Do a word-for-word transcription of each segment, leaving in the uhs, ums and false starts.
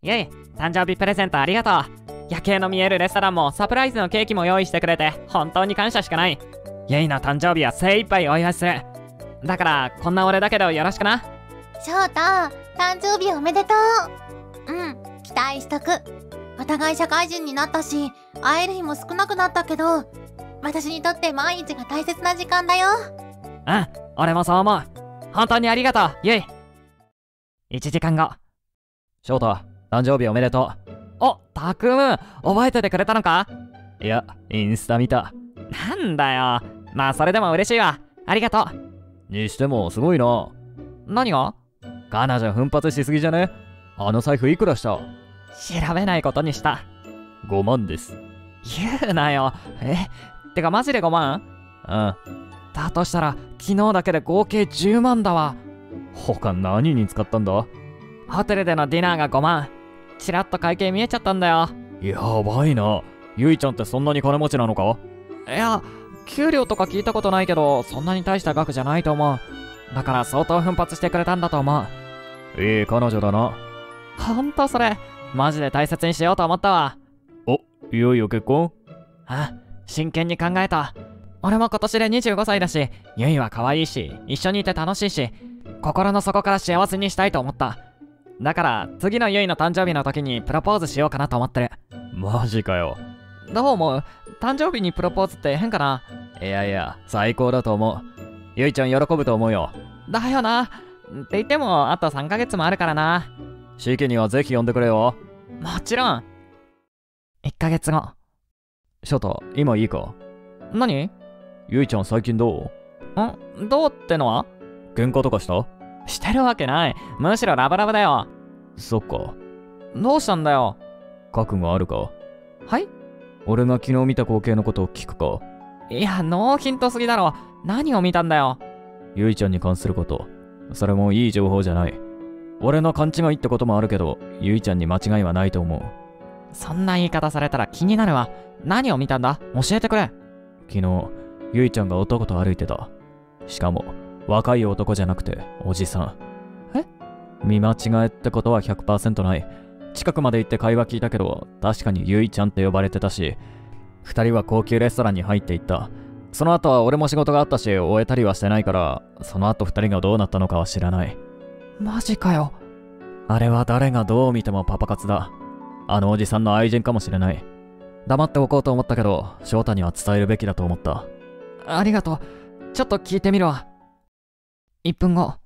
ゆい、誕生日プレゼントありがとう。夜景の見えるレストランもサプライズのケーキも用意してくれて本当に感謝しかない。ゆいの誕生日は精一杯お祝いする。だからこんな俺だけどよろしくな。 翔太、誕生日おめでとう。うん、期待しとく。お互い社会人になったし、会える日も少なくなったけど、私にとって毎日が大切な時間だよ。 うん、俺もそう思う。本当にありがとう、ゆい。いちじかんご。 翔太、誕生日おめでとう。 お、たくむ、覚えててくれたのか？ いや、インスタ見た。 なんだよ。まあそれでも嬉しいわ。ありがとう。にしてもすごいな。 何が？ 彼女奮発しすぎじゃね？あの財布いくらした？ 調べないことにした。 ごまんです。 言うなよ。え？てかマジでごまん？ うん。 だとしたら昨日だけで合計じゅうまんだわ。 他何に使ったんだ？ ホテルでのディナーがごまん。チラッと会計見えちゃったんだよ。 やばいな。ゆいちゃんってそんなに金持ちなのか？ いや、給料とか聞いたことないけどそんなに大した額じゃないと思う。だから相当奮発してくれたんだと思う。いい彼女だな。 ほんとそれマジで大切にしようと思ったわ。 お、いよいよ結婚？ あ、真剣に考えた。俺も今年でにじゅうごさいだし、ゆいは可愛いし一緒にいて楽しいし、心の底から幸せにしたいと思った。だから次のゆいの誕生日の時にプロポーズしようかなと思ってる。 マジかよ。 どう思う？誕生日にプロポーズって変かな？ いやいや、最高だと思う。ゆいちゃん喜ぶと思うよ。 だよな。って言ってもあとさんかげつもあるからな。 式にはぜひ呼んでくれよ。 もちろん。いっかげつご。 翔太、今いいか？ 何？ ゆいちゃん最近どう？ん？どうってのは？ 喧嘩とかした？ してるわけない。むしろラブラブだよ。 そっか。 どうしたんだよ。 覚悟あるか？ はい？ 俺が昨日見た光景のことを聞くか？ いや、ノーヒントすぎだろ。何を見たんだよ。 ゆいちゃんに関すること。それもいい情報じゃない。俺の勘違いってこともあるけど、ゆいちゃんに間違いはないと思う。 そんな言い方されたら気になるわ。何を見たんだ？教えてくれ。 昨日、ゆいちゃんが男と歩いてた。しかも、若い男じゃなくて、おじさん。 え？ 見間違えってことは ひゃくパーセント ない。近くまで行って会話聞いたけど、確かにゆいちゃんって呼ばれてたし、二人は高級レストランに入っていった。その後は俺も仕事があったし、終えたりはしてないから、その後二人がどうなったのかは知らない。 マジかよ。 あれは誰がどう見てもパパ活だ。あのおじさんの愛人かもしれない。黙っておこうと思ったけど、翔太には伝えるべきだと思った。 ありがとう。ちょっと聞いてみるわ。いっぷんご。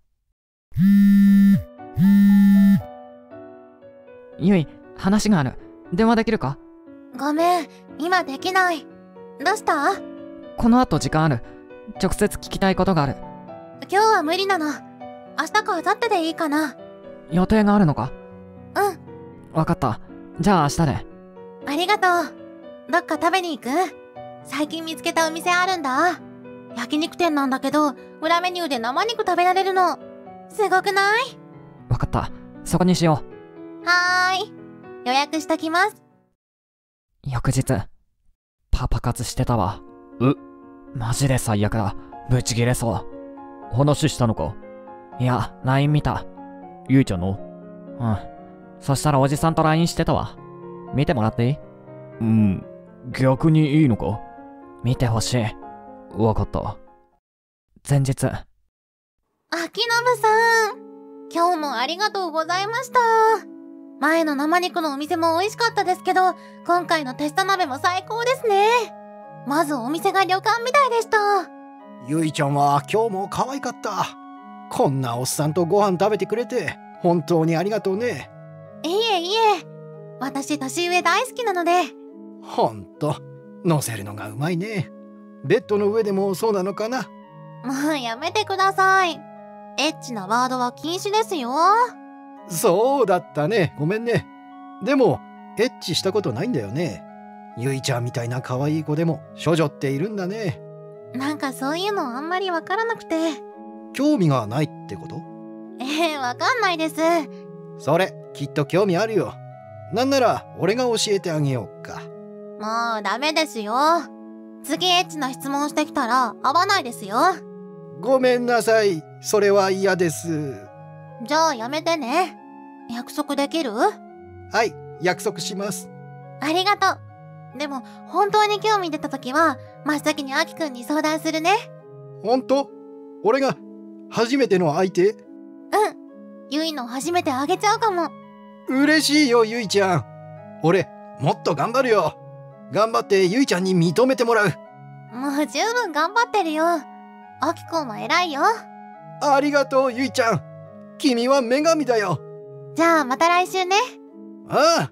ゆい、話がある。電話できるか？ ごめん、今できない。どうした？ この後時間ある。直接聞きたいことがある。 今日は無理なの。明日か明後日でいいかな。 予定があるのか？ うん。 わかった。じゃあ明日で。 ありがとう。どっか食べに行く？最近見つけたお店あるんだ。焼肉店なんだけど、裏メニューで生肉食べられるの。すごくない？ わかった。そこにしよう。はーい。予約しときます。 翌日、パパ活してたわ。 う？ マジで最悪だ。ブチギレそう。 話したのか？ いや、ライン 見た。 ゆいちゃんの？ うん。そしたらおじさんと ライン してたわ。見てもらっていい？ うん。逆にいいのか？ 見てほしい。 わかった。 前日。秋信さん。今日もありがとうございました。前の生肉のお店も美味しかったですけど、今回のテスト鍋も最高ですね。まずお店が旅館みたいでした。 ゆいちゃんは今日も可愛かった。こんなおっさんとご飯食べてくれて本当にありがとうね。 いえいえ、私年上大好きなので。 ほんと乗せるのがうまいね。ベッドの上でもそうなのかな。 もうやめてください。エッチなワードは禁止ですよ。 そうだったね、ごめんね。でもエッチしたことないんだよね。ゆいちゃんみたいな可愛い子でも処女っているんだね。 なんかそういうのあんまりわからなくて。 興味がないってこと？ ええ、わかんないです。 それきっと興味あるよ。なんなら俺が教えてあげようか。 もうダメですよ。次エッチな質問してきたら合わないですよ。 ごめんなさい、それは嫌です。 じゃあやめてね。約束できる？ はい、約束します。 ありがとう。でも、本当に興味出た時は、真っ先にアキくんに相談するね。 ほんと？俺が初めての相手？ うん。ゆいの初めてあげちゃうかも。 嬉しいよ、ゆいちゃん。俺、もっと頑張るよ。頑張ってゆいちゃんに認めてもらう。 もう十分頑張ってるよ。アキくんは偉いよ。 ありがとう、ゆいちゃん。君は女神だよ。 じゃあまた来週ね。 ああ。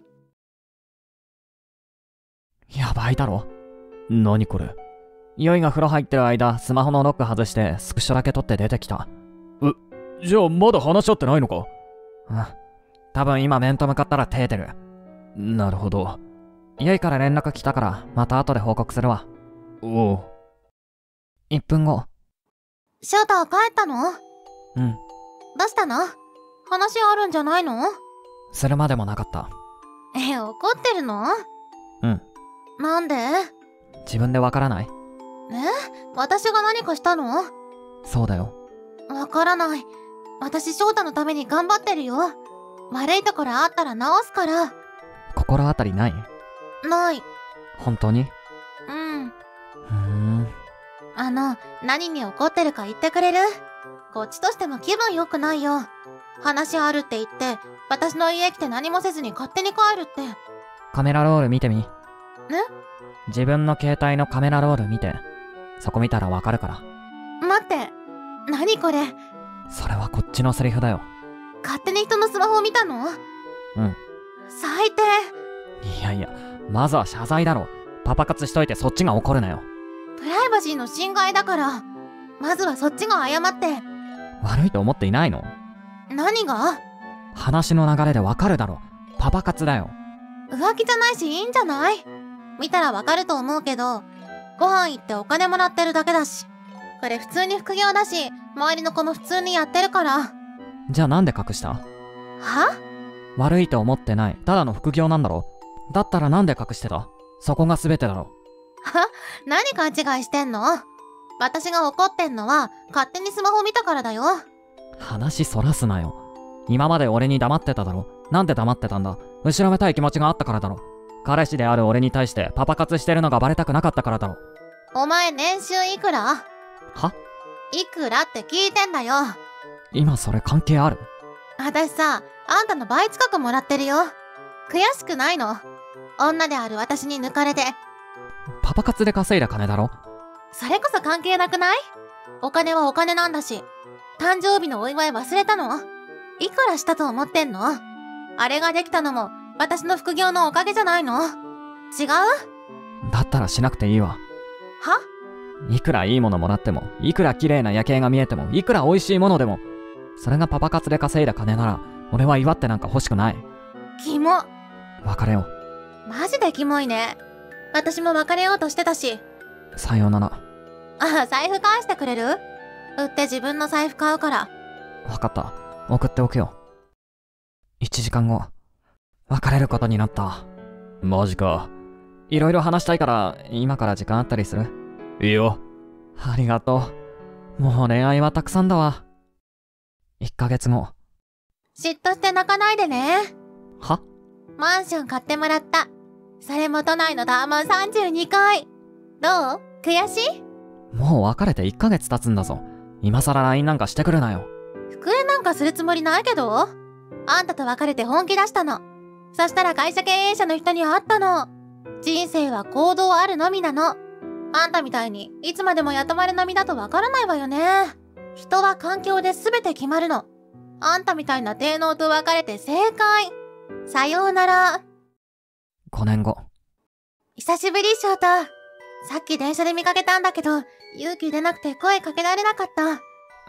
やばいだろ。何これ。ゆいが風呂入ってる間、スマホのロック外してスクショだけ撮って出てきた。え、じゃあまだ話し合ってないのか？ うん。多分今面と向かったら手出る。 なるほど。 ゆいから連絡来たからまた後で報告するわ。 おう。 いっぷんご。 翔太帰ったの？ うん。 どうしたの？話あるんじゃないの？ するまでもなかった。 え、怒ってるの？ うん。 なんで？ 自分でわからない？ え？私が何かしたの？ そうだよ。 わからない。私翔太のために頑張ってるよ。悪いところあったら直すから。 心当たりない？ ない。 本当に？ うん。 うーん。 あの、何に怒ってるか言ってくれる？こっちとしても気分良くないよ。話あるって言って、私の家来て何もせずに勝手に帰るって。 カメラロール見てみ。 え？ 自分の携帯のカメラロール見て。そこ見たらわかるから。 待って。何これ？ それはこっちのセリフだよ。 勝手に人のスマホを見たの？ うん。 最低。 いやいや、まずは謝罪だろ。パパ活しといてそっちが怒るなよ。 プライバシーの侵害だから。まずはそっちが謝って。 悪いと思っていないの？ 何が？ 話の流れでわかるだろ。パパ活だよ。 浮気じゃないしいいんじゃない？見たらわかると思うけど、ご飯行ってお金もらってるだけだし。これ普通に副業だし、周りの子も普通にやってるから。 じゃあなんで隠した？ は？ 悪いと思ってない。ただの副業なんだろ。だったらなんで隠してた？そこが全てだろ。 は？何勘違いしてんの？私が怒ってんのは勝手にスマホ見たからだよ。 話そらすなよ。今まで俺に黙ってただろ。なんで黙ってたんだ？後ろめたい気持ちがあったからだろ。彼氏である俺に対してパパ活してるのがバレたくなかったからだろ。 お前年収いくら？ はいくらって聞いてんだよ。 今それ関係ある？ 私さ、あんたの倍近くもらってるよ。悔しくないの？女である私に抜かれて。 パパ活で稼いだ金だろ。 それこそ関係なくない？お金はお金なんだし。誕生日のお祝い忘れたの？いくらしたと思ってんの？あれができたのも私の副業のおかげじゃないの？違う？ だったらしなくていいわ。 はいくらいいものもらっても、いくら綺麗な夜景が見えても、いくら美味しいものでも、それがパパ活で稼いだ金なら、俺は祝ってなんか欲しくない。 キモ。 別れよう。マジでキモいね。私も別れようとしてたし。 さようなら。 あ、財布返してくれる？売って自分の財布買うから。 わかった。送っておくよ。いちじかんご、別れることになった。 マジか。 いろいろ話したいから、今から時間あったりする？ いいよ。 ありがとう。もう恋愛はたくさんだわ。いっかげつご。 嫉妬して泣かないでね。 は？ マンション買ってもらった。それも都内のタワマンさんじゅうにかい。どう？悔しい？ もう別れていっかげつ経つんだぞ。今さら ライン なんかしてくるなよ。 復縁なんかするつもりないけど。あんたと別れて本気出したの。そしたら会社経営者の人に会ったの。人生は行動あるのみなの。あんたみたいにいつまでも雇われの身だとわからないわよね。人は環境で全て決まるの。あんたみたいな低能と別れて正解。さようなら。 ごねんご。 久しぶり翔太。さっき電車で見かけたんだけど、勇気出なくて声かけられなかった。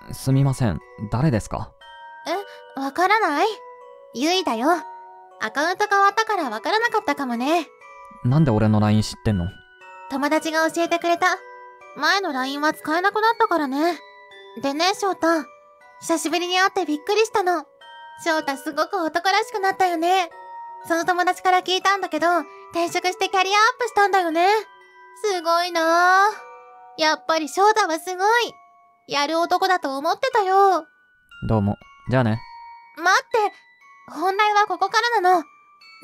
すみません。誰ですか？ え、わからない？ゆいだよ。アカウント変わったからわからなかったかもね。 なんで俺の ライン 知ってんの？ 友達が教えてくれた。前の ライン は使えなくなったからね。でね、翔太。久しぶりに会ってびっくりしたの。翔太すごく男らしくなったよね。その友達から聞いたんだけど、転職してキャリアアップしたんだよね。すごいなぁ。やっぱり翔太はすごい。やる男だと思ってたよ。 どうも。じゃあね。 待って。本題はここからなの。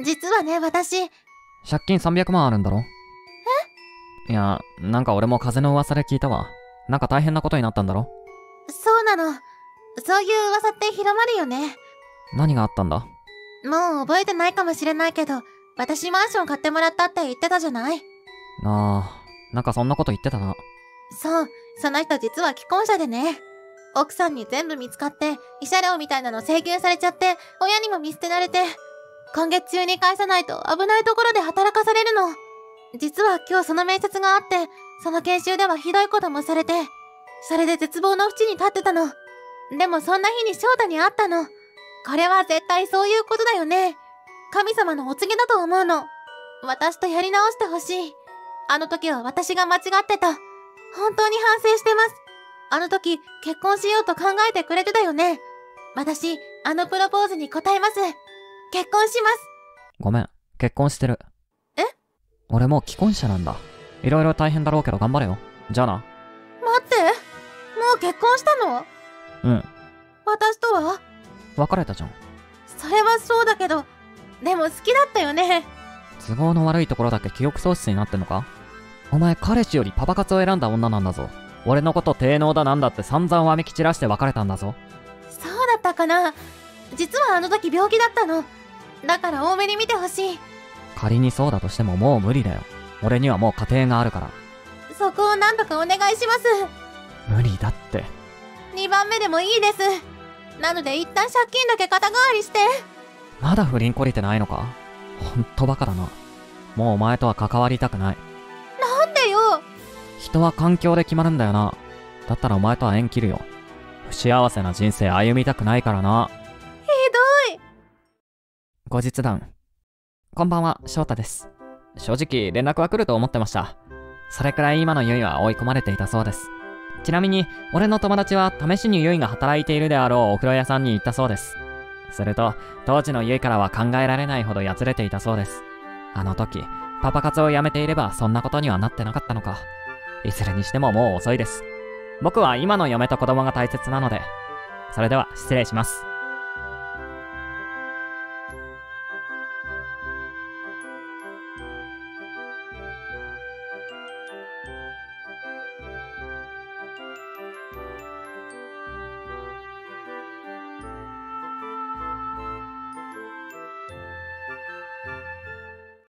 実はね、私、 借金さんびゃくまんあるんだろ？え？いや、なんか俺も風の噂で聞いたわ。なんか大変なことになったんだろ？ そうなの。そういう噂って広まるよね。 何があったんだ？ もう覚えてないかもしれないけど、私マンション買ってもらったって言ってたじゃない？ あー、なんかそんなこと言ってたな。 そう、その人実は既婚者でね。奥さんに全部見つかって、慰謝料みたいなの請求されちゃって、親にも見捨てられて、今月中に返さないと危ないところで働かされるの。実は今日その面接があって、その研修ではひどいこともされて、それで絶望の淵に立ってたの。でもそんな日に翔太に会ったの。これは絶対そういうことだよね。神様のお告げだと思うの。私とやり直してほしい。あの時は私が間違ってた。本当に反省してます。あの時結婚しようと考えてくれてたよね。私、あのプロポーズに応えます。結婚します。 ごめん、結婚してる。 え？ 俺もう既婚者なんだ。いろいろ大変だろうけど頑張れよ。じゃあな。 待って、もう結婚したの？ うん。 私とは？ 別れたじゃん。 それはそうだけど、でも好きだったよね。 都合の悪いところだけ記憶喪失になってんのか？お前彼氏よりパパ活を選んだ女なんだぞ。俺のこと低能だなんだって散々わめき散らして別れたんだぞ。 そうだったかな。実はあの時病気だったの。だから多めに見てほしい。 仮にそうだとしてももう無理だよ。俺にはもう家庭があるから。 そこを何とかお願いします。 無理だって。 にばんめでもいいです。なので一旦借金だけ肩代わりして。 まだ不倫こりてないのか？ほんとバカだな。もうお前とは関わりたくない。 なんでよ。 人は環境で決まるんだよな。だったらお前とは縁切るよ。不幸せな人生歩みたくないからな。 ひどい。 後日談。こんばんは、翔太です。正直連絡は来ると思ってました。それくらい今のゆいは追い込まれていたそうです。ちなみに俺の友達は試しにゆいが働いているであろうお風呂屋さんに行ったそうです。すると当時のゆいからは考えられないほどやつれていたそうです。あの時パパ活をやめていればそんなことにはなってなかったのか。いずれにしてももう遅いです。僕は今の嫁と子供が大切なので。それでは失礼します。